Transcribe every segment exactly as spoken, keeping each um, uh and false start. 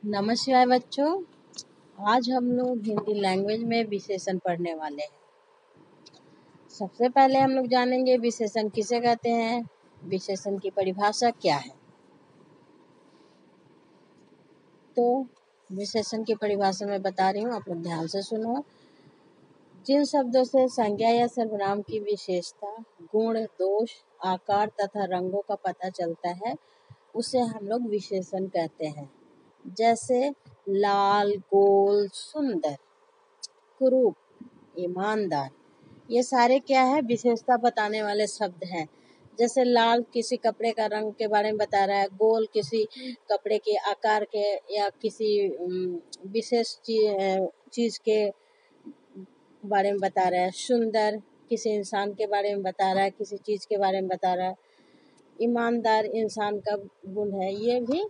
नमस्कार बच्चों, आज हम लोग हिंदी लैंग्वेज में विशेषण पढ़ने वाले हैं। सबसे पहले हम लोग जानेंगे विशेषण किसे कहते हैं, विशेषण की परिभाषा क्या है। तो विशेषण की परिभाषा मैं बता रही हूँ, आप लोग ध्यान से सुनो। जिन शब्दों से संज्ञा या सर्वनाम की विशेषता, गुण, दोष, आकार तथा रंगों का पता चलता है, उसे हम लोग विशेषण कहते हैं। जैसे लाल, गोल, सुंदर, कुरूप, ईमानदार, ये सारे क्या है, विशेषता बताने वाले शब्द हैं। जैसे लाल किसी कपड़े का रंग के बारे में बता रहा है, गोल किसी कपड़े के आकार के या किसी विशेष चीज के बारे में बता रहा है, सुंदर किसी इंसान के बारे में बता रहा है, किसी चीज के बारे में बता रहा है, ईमानदार इंसान का गुण है। ये भी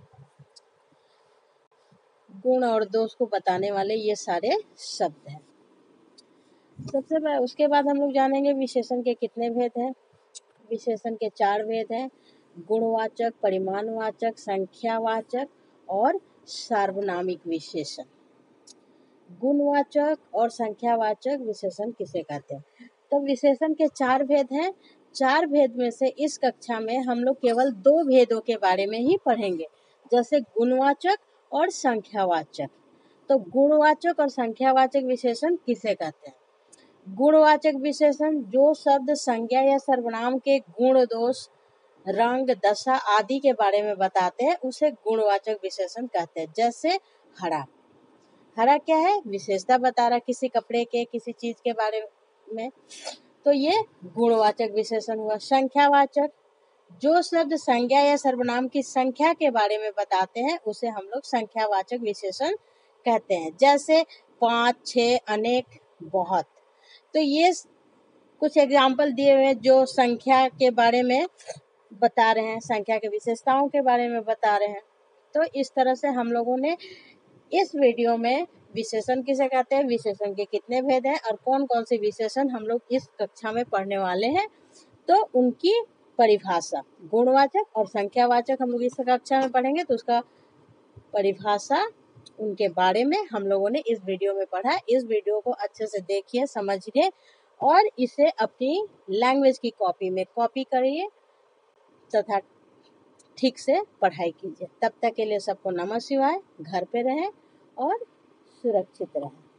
गुण और दोष को बताने वाले ये सारे शब्द हैं। सबसे पहले उसके बाद हम लोग जानेंगे विशेषण के कितने भेद हैं। विशेषण के चार भेद हैं: गुणवाचक, परिमाणवाचक, संख्यावाचक और सार्वनामिक विशेषण। गुणवाचक और संख्यावाचक विशेषण किसे कहते हैं? तो विशेषण के चार भेद हैं। चार भेद में से इस कक्षा में हम लोग केवल दो भेदों के बारे में ही पढ़ेंगे, जैसे गुणवाचक और संख्यावाचक। तो गुणवाचक और संख्यावाचक विशेषण किसे कहते हैं? गुणवाचक विशेषण जो शब्द संज्ञा या सर्वनाम के गुण, दोष, रंग, दशा आदि के बारे में बताते हैं, उसे गुणवाचक विशेषण कहते हैं। जैसे हरा, हरा क्या है? विशेषता बता रहा किसी कपड़े के, किसी चीज के बारे में, तो ये गुणवाचक विशेषण हुआ। संख्यावाचक जो शब्द संज्ञा या सर्वनाम की संख्या के बारे में बताते हैं, उसे हम लोग संख्यावाचक विशेषण कहते हैं। जैसे पाँच, छः, अनेक, बहुत। तो ये कुछ एग्जाम्पल दिए हुए जो संख्या के बारे में बता रहे हैं, संख्या के विशेषताओं के बारे में बता रहे हैं। तो इस तरह से हम लोगों ने इस वीडियो में विशेषण किसे कहते हैं, विशेषण के कितने भेद हैं और कौन कौन से विशेषण हम लोग इस कक्षा में पढ़ने वाले हैं, तो उनकी परिभाषा, गुणवाचक और संख्यावाचक हम लोग इस कक्षा में पढ़ेंगे, तो उसका परिभाषा, उनके बारे में हम लोगों ने इस वीडियो में पढ़ा। इस वीडियो को अच्छे से देखिए, समझिए और इसे अपनी लैंग्वेज की कॉपी में कॉपी करिए तथा ठीक से पढ़ाई कीजिए। तब तक के लिए सबको नमः शिवाय। घर पे रहें और सुरक्षित रहें।